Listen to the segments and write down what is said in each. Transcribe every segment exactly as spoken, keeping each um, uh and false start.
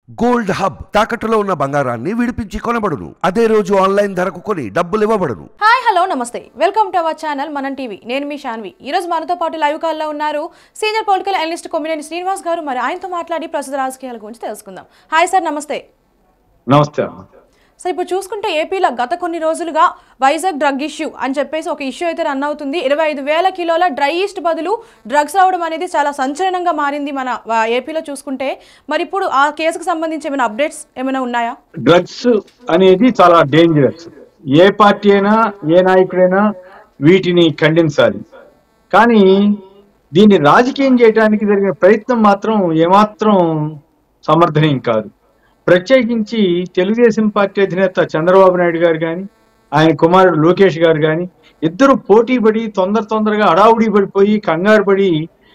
Gold hub తాకట్టులో ఉన్న బంగారాన్ని విడిపించి కొనబడును. అదే రోజు ఆన్లైన్ ధరకు కొని డబ్బులు ఇవ్వబడును. హాయ్ హలో నమస్తే, welcome to our channel Manam TV. నేను మీ శాన్వి. ఈ రోజు మనతో పాటు లైవ్ కాల్లో ఉన్నారు senior political analyst Kommineni Srinivas గారు. మరి ఆయనతో మాట్లాడి ప్రస్తుత రాజకీయాల గురించి తెలుసుకుందాం. హాయ్ సార్, నమస్తే. నమస్తే. సార్, ఇప్పుడు చూసుకుంటే ఏపీలో గత కొన్ని రోజులుగా వైజాగ్ డ్రగ్ ఇష్యూ అని చెప్పేసి ఒక ఇష్యూ అయితే రన్ అవుతుంది. ఇరవై ఐదు వేల కిలోల డ్రై ఈస్ట్ బదులు డ్రగ్స్ రావడం అనేది చాలా సంచలనంగా మారింది మన ఏపీలో చూసుకుంటే. మరి ఇప్పుడు ఆ కేసుకు సంబంధించి ఏమైనా అప్డేట్స్ ఏమైనా ఉన్నాయా? డ్రగ్స్ అనేది చాలా డేంజరస్. ఏ పార్టీ అయినా ఏ నాయకుడైనా వీటిని ఖండించాలి. కానీ దీన్ని రాజకీయం చేయడానికి జరిగిన ప్రయత్నం మాత్రం ఏమాత్రం సమర్థనీయం కాదు. ప్రత్యేకించి తెలుగుదేశం పార్టీ అధినేత చంద్రబాబు నాయుడు గారు కానీ ఆయన కుమారుడు లోకేష్ గారు కానీ ఇద్దరు పోటీ పడి తొందర తొందరగా అడావుడి పడిపోయి కంగారు పడి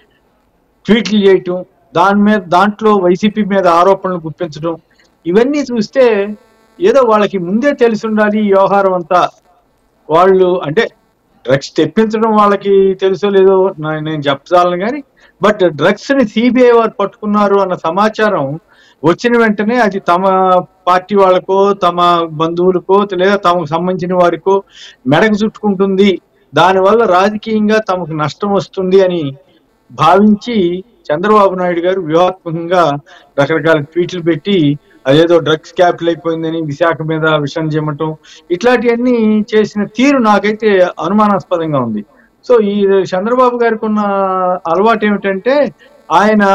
ట్వీట్లు చేయటం, దాని మీద దాంట్లో వైసీపీ మీద ఆరోపణలు గుప్పించడం, ఇవన్నీ చూస్తే ఏదో వాళ్ళకి ముందే తెలిసి ఉండాలి ఈ వ్యవహారం అంతా. వాళ్ళు అంటే డ్రగ్స్ తెప్పించడం వాళ్ళకి తెలుసో లేదో నేను చెప్పాలను కానీ, బట్ డ్రగ్స్ని సిబిఐ వారు పట్టుకున్నారు అన్న సమాచారం వచ్చిన వెంటనే అది తమ పార్టీ వాళ్ళకో తమ బంధువులకో లేదా తమకు సంబంధించిన వారికో మెడకు చుట్టుకుంటుంది, దానివల్ల రాజకీయంగా తమకు నష్టం వస్తుంది అని భావించి చంద్రబాబు నాయుడు గారు వ్యూహాత్మకంగా రకరకాల ట్వీట్లు పెట్టి అదేదో డ్రగ్స్ క్యాపిటల్ అయిపోయిందని విశాఖ మీద విషయం చేయమటం, ఇట్లాంటివన్నీ చేసిన తీరు నాకైతే అనుమానాస్పదంగా ఉంది. సో ఈ చంద్రబాబు గారికి ఉన్న అలవాటు ఏమిటంటే ఆయన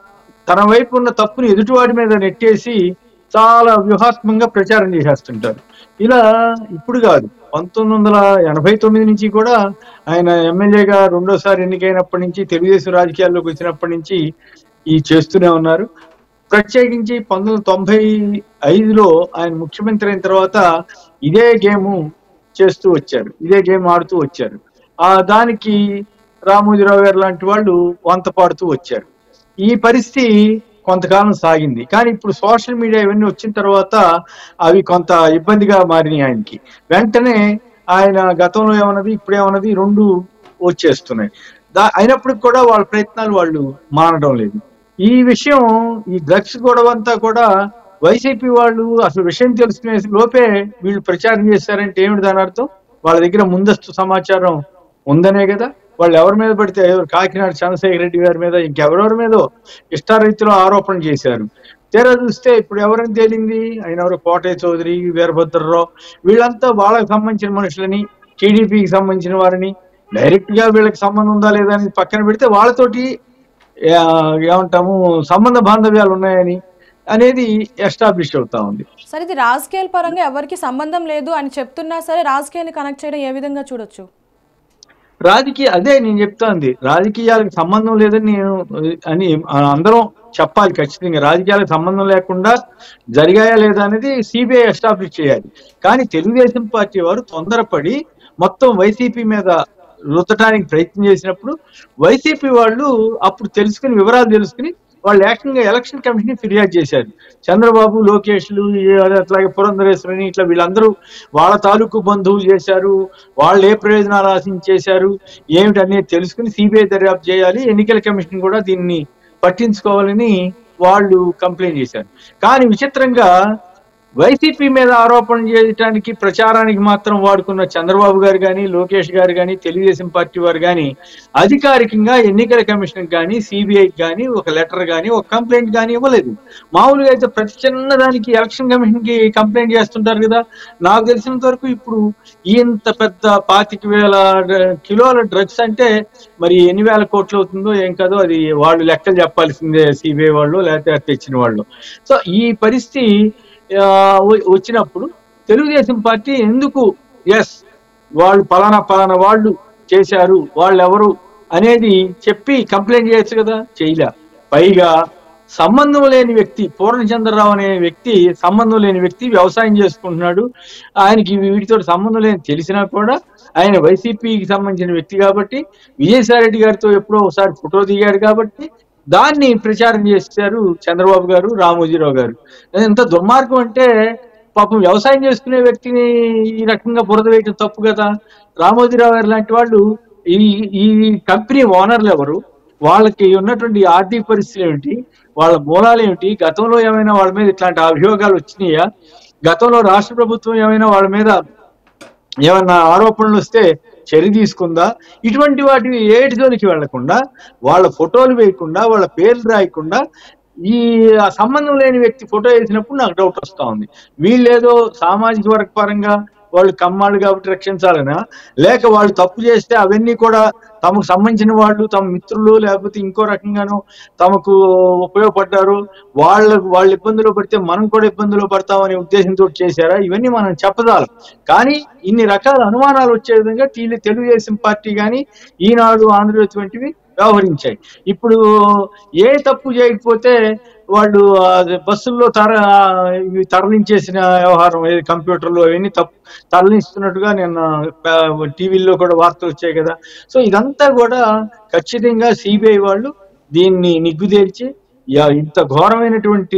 తన వైపు ఉన్న తప్పుని ఎదుటివాడి మీద నెట్టేసి చాలా వ్యూహాత్మకంగా ప్రచారం చేసేస్తుంటారు. ఇలా ఇప్పుడు కాదు, పంతొమ్మిది వందల ఎనభై తొమ్మిది నుంచి కూడా ఆయన ఎమ్మెల్యేగా రెండోసారి ఎన్నికైనప్పటి నుంచి తెలుగుదేశం రాజకీయాల్లోకి వచ్చినప్పటి నుంచి ఈ చేస్తూనే ఉన్నారు. ప్రత్యేకించి పంతొమ్మిది వందల తొంభై ఐదులో ఆయన ముఖ్యమంత్రి అయిన తర్వాత ఇదే గేము చేస్తూ వచ్చారు, ఇదే గేమ్ ఆడుతూ వచ్చారు. ఆ దానికి రామోజీరావు గారు లాంటి వాళ్ళు వంత పాడుతూ వచ్చారు. ఈ పరిస్థితి కొంతకాలం సాగింది. కానీ ఇప్పుడు సోషల్ మీడియా ఇవన్నీ వచ్చిన తర్వాత అవి కొంత ఇబ్బందిగా మారినాయి ఆయనకి. వెంటనే ఆయన గతంలో ఏమన్నది ఇప్పుడు ఏమన్నది రెండు వచ్చేస్తున్నాయి. దా అయినప్పటికి కూడా వాళ్ళ ప్రయత్నాలు వాళ్ళు మానడం లేదు. ఈ విషయం ఈ డ్రగ్స్ గొడవ అంతా కూడా వైసీపీ వాళ్ళు అసలు విషయం తెలుసుకునే లోపే వీళ్ళు ప్రచారం చేశారంటే ఏమిటి దాని అర్థం? వాళ్ళ దగ్గర ముందస్తు సమాచారం ఉందనే కదా. వాళ్ళు ఎవరి మీద పడితే ఎవరు కాకినాడ చంద్రశేఖర్ రెడ్డి గారి మీద ఇంకెవరెవరి మీదో ఇష్టారీతిలో ఆరోపణ చేశారు. తీరా చూస్తే ఇప్పుడు ఎవరైనా తేలింది ఆయన ఎవరు కోటయ్య చౌదరి, వీరభద్రరావు, వీళ్ళంతా వాళ్ళకి సంబంధించిన మనుషులని, టీడీపీకి సంబంధించిన వారిని డైరెక్ట్ గా వీళ్ళకి సంబంధం ఉందా లేదా అని పక్కన పెడితే వాళ్ళతోటి ఏమంటాము సంబంధ బాంధవ్యాలు ఉన్నాయని అనేది ఎస్టాబ్లిష్ అవుతా ఉంది. సరే, ఇది రాజకీయాల పరంగా ఎవరికి సంబంధం లేదు అని చెప్తున్నా సరే రాజకీయాన్ని కనెక్ట్ చేయడం ఏ విధంగా చూడొచ్చు? రాజకీయ అదే నేను చెప్తాంది, రాజకీయాలకు సంబంధం లేదని నేను అని అందరం చెప్పాలి. ఖచ్చితంగా రాజకీయాలకు సంబంధం లేకుండా జరిగాయా లేదా అనేది సిబిఐ ఎస్టాబ్లిష్ చేయాలి. కానీ తెలుగుదేశం పార్టీ వారు తొందరపడి మొత్తం వైసీపీ మీద రుద్దటానికి ప్రయత్నం చేసినప్పుడు వైసీపీ వాళ్ళు అప్పుడు తెలుసుకుని వివరాలు తెలుసుకుని వాళ్ళు ఏకంగా ఎలక్షన్ కమిషన్ ఫిర్యాదు చేశారు. చంద్రబాబు, లోకేష్లు, అట్లాగే పురంధరేశ్వరిని ఇట్లా వీళ్ళందరూ వాళ్ళ తాలూకు బంధువులు చేశారు, వాళ్ళు ఏ ప్రయోజనాలు ఆశించేశారు ఏమిటనేది తెలుసుకుని సిబిఐ దర్యాప్తు చేయాలి, ఎన్నికల కమిషన్ కూడా దీన్ని పట్టించుకోవాలని వాళ్ళు కంప్లైంట్ చేశారు. కానీ విచిత్రంగా వైసీపీ మీద ఆరోపణ చేయడానికి ప్రచారానికి మాత్రం వాడుకున్న చంద్రబాబు గారు కానీ లోకేష్ గారు కానీ తెలుగుదేశం పార్టీ వారు కానీ అధికారికంగా ఎన్నికల కమిషన్ కానీ సిబిఐకి కానీ ఒక లెటర్ కానీ ఒక కంప్లైంట్ కానీ ఇవ్వలేదు. మామూలుగా అయితే ప్రతి చిన్న దానికి ఎలక్షన్ కమిషన్ కి కంప్లైంట్ చేస్తుంటారు కదా. నాకు తెలిసినంత వరకు ఇప్పుడు ఇంత పెద్ద పాతిక వేల కిలోల డ్రగ్స్ అంటే మరి ఎన్ని వేల కోట్లు అవుతుందో ఏం కాదో అది వాళ్ళు లెక్కలు చెప్పాల్సిందే, సిబిఐ వాళ్ళు లేకపోతే తెచ్చిన వాళ్ళు. సో ఈ పరిస్థితి వచ్చినప్పుడు తెలుగుదేశం పార్టీ ఎందుకు ఎస్ వాళ్ళు పలానా పలానా వాళ్ళు చేశారు, వాళ్ళు ఎవరు అనేది చెప్పి కంప్లైంట్ చేయొచ్చు కదా, చేయలే. పైగా సంబంధం లేని వ్యక్తి పూర్ణచంద్రరావు అనే వ్యక్తి సంబంధం లేని వ్యక్తి వ్యవసాయం చేసుకుంటున్నాడు. ఆయనకి వీటితో సంబంధం లేని తెలిసినా కూడా ఆయన వైసీపీకి సంబంధించిన వ్యక్తి కాబట్టి విజయసాయి రెడ్డి గారితో ఎప్పుడో ఒకసారి ఫోటో దిగాడు కాబట్టి దాన్ని ప్రచారం చేశారు చంద్రబాబు గారు, రామోజీరావు గారు. ఎంత దుర్మార్గం అంటే పాపం వ్యవసాయం చేసుకునే వ్యక్తిని ఈ రకంగా బురద వేయటం తప్పు కదా. రామోజీరావు గారు లాంటి వాళ్ళు ఈ ఈ కంపెనీ ఓనర్లు ఎవరు, వాళ్ళకి ఉన్నటువంటి ఆర్థిక పరిస్థితులు ఏమిటి, వాళ్ళ మూలాలు ఏమిటి, గతంలో ఏమైనా వాళ్ళ మీద ఇట్లాంటి అభియోగాలు వచ్చినాయా, గతంలో రాష్ట్ర ప్రభుత్వం ఏమైనా వాళ్ళ మీద ఏమన్నా ఆరోపణలు వస్తే చర్య తీసుకుందా, ఇటువంటి వాటి ఏటి జోలికి వెళ్లకుండా, వాళ్ళ ఫోటోలు వేయకుండా, వాళ్ళ పేర్లు రాయకుండా ఈ సంబంధం లేని వ్యక్తి ఫోటో వేసినప్పుడు నాకు డౌట్ వస్తా ఉంది. వీళ్ళేదో సామాజిక వర్గ పరంగా వాళ్ళు కమ్మాళ్ళు కాబట్టి రక్షించాలనా, లేక వాళ్ళు తప్పు చేస్తే అవన్నీ కూడా తమకు సంబంధించిన వాళ్ళు, తమ మిత్రులు, లేకపోతే ఇంకో రకంగానో తమకు ఉపయోగపడ్డారు, వాళ్ళ వాళ్ళు ఇబ్బందులు పడితే మనం కూడా ఇబ్బందులు పడతామనే ఉద్దేశంతో చేశారా, ఇవన్నీ మనం చెప్పదాలం. కానీ ఇన్ని రకాల అనుమానాలు వచ్చే విధంగా టీలు తెలుగుదేశం పార్టీ కానీ ఈనాడు, ఆంధ్రజ్యోతి వంటివి వ్యవహరించాయి. ఇప్పుడు ఏ తప్పు చేయకపోతే వాళ్ళు బస్సుల్లో తర ఇవి తరలించేసిన వ్యవహారం, కంప్యూటర్లు అవన్నీ తప్పు తరలిస్తున్నట్టుగా నేను టీవీల్లో కూడా వార్తలు వచ్చాయి కదా. సో ఇదంతా కూడా ఖచ్చితంగా సిబిఐ వాళ్ళు దీన్ని నిగ్గుదేల్చి ఇంత ఘోరమైనటువంటి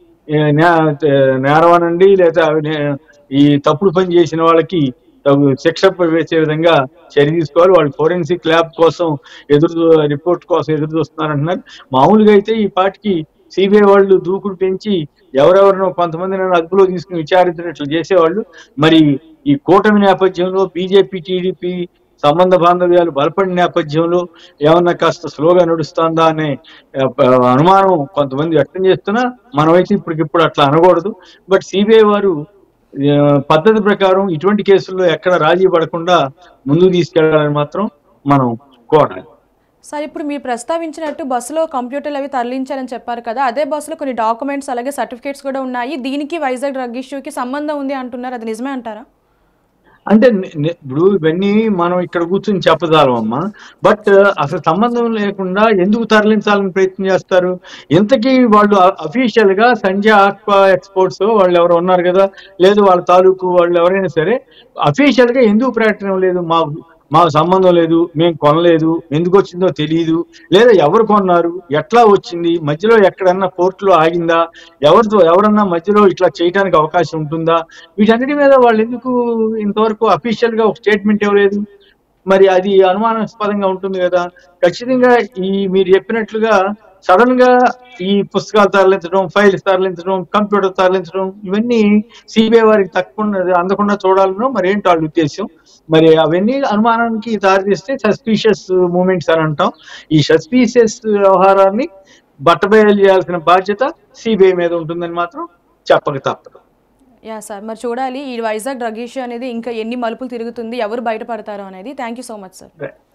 నేరం అనండి, లేదా ఈ తప్పుడు పని చేసిన వాళ్ళకి శిక్ష వేసే విధంగా చర్య తీసుకోవాలి. వాళ్ళు ఫోరెన్సిక్ ల్యాబ్ కోసం ఎదురు రిపోర్ట్ కోసం ఎదురు చూస్తున్నారు అంటున్నారు. మామూలుగా అయితే ఈ పాటికి సిబిఐ వాళ్ళు దూకుడు పెంచి ఎవరెవరినో కొంతమంది అదుపులో తీసుకుని విచారించినట్లు చేసేవాళ్ళు. మరి ఈ కూటమి నేపథ్యంలో బీజేపీ టీడీపీ సంబంధ బాంధవ్యాలు బలపడిన నేపథ్యంలో ఏమన్నా కాస్త స్లోగా నడుస్తుందా అనే అనుమానం కొంతమంది వ్యక్తం చేస్తున్నా, మనమైతే ఇప్పటికిప్పుడు అట్లా అనకూడదు. బట్ సిబిఐ వారు పద్ధతి ప్రకారం ఇటువంటి కేసుల్లో ఎక్కడ రాజీ పడకుండా ముందుకు తీసుకెళ్లాలని మాత్రం మనం కోరాలి. సార్, ఇప్పుడు మీరు ప్రస్తావించినట్టు బస్సులో కంప్యూటర్లు అవి తరలించారని చెప్పారు కదా, అదే బస్సులో కొన్ని డాక్యుమెంట్స్ అలాగే సర్టిఫికేట్స్ కూడా ఉన్నాయి, దీనికి వైజాగ్ డ్రగ్ ఇష్యూకి సంబంధం ఉంది అంటున్నారు, అది నిజమే అంటారా? అంటే ఇప్పుడు ఇవన్నీ మనం ఇక్కడ కూర్చొని చెప్పదాలమ్మా. బట్ అసలు సంబంధం లేకుండా ఎందుకు తరలించాలని ప్రయత్నం చేస్తారు? ఇంతకీ వాళ్ళు అఫీషియల్ గా సంజయ్ ఆక్వా ఎక్స్పోర్ట్స్ వాళ్ళు ఎవరు ఉన్నారు కదా, లేదు వాళ్ళ తాలూకు వాళ్ళు ఎవరైనా సరే అఫీషియల్ గా ఎందుకు ప్రకటన లేదు, మా మాకు సంబంధం లేదు, మేము కొనలేదు, ఎందుకు వచ్చిందో తెలియదు, లేదా ఎవరు కొన్నారు, ఎట్లా వచ్చింది, మధ్యలో ఎక్కడన్నా పోర్టులో ఆగిందా, ఎవరితో ఎవరన్నా మధ్యలో ఇట్లా చేయడానికి అవకాశం ఉంటుందా, వీటన్నిటి మీద వాళ్ళు ఎందుకు ఇంతవరకు అఫీషియల్ గా ఒక స్టేట్మెంట్ ఇవ్వలేదు? మరి అది అనుమానాస్పదంగా ఉంటుంది కదా. ఖచ్చితంగా ఈ మీరు చెప్పినట్లుగా సడన్ గా ఈ పుస్తకాలు తరలించడం, ఫైల్స్ తరలించడం, కంప్యూటర్ తరలించడం ఇవన్నీ సిబిఐ వారికి తప్పకుండా అందకుండా చూడాలనో మరి ఏంటి వాళ్ళ ఉద్దేశం. మరి అవన్నీ అనుమానానికి దారితీస్తే సస్పీషియస్ మూమెంట్స్ అని అంటాం. ఈ సస్పీషియస్ వ్యవహారాన్ని బట్టబయలు చేయాల్సిన బాధ్యత సిబిఐ మీద ఉంటుందని మాత్రం చెప్పక తప్పదు. యా సార్, మరి చూడాలి ఈ వైజాగ్ డ్రగ్ ఇష్యూ అనేది ఇంకా ఎన్ని మలుపులు తిరుగుతుంది, ఎవరు బయటపడతారో అనేది. Thank you so much sir.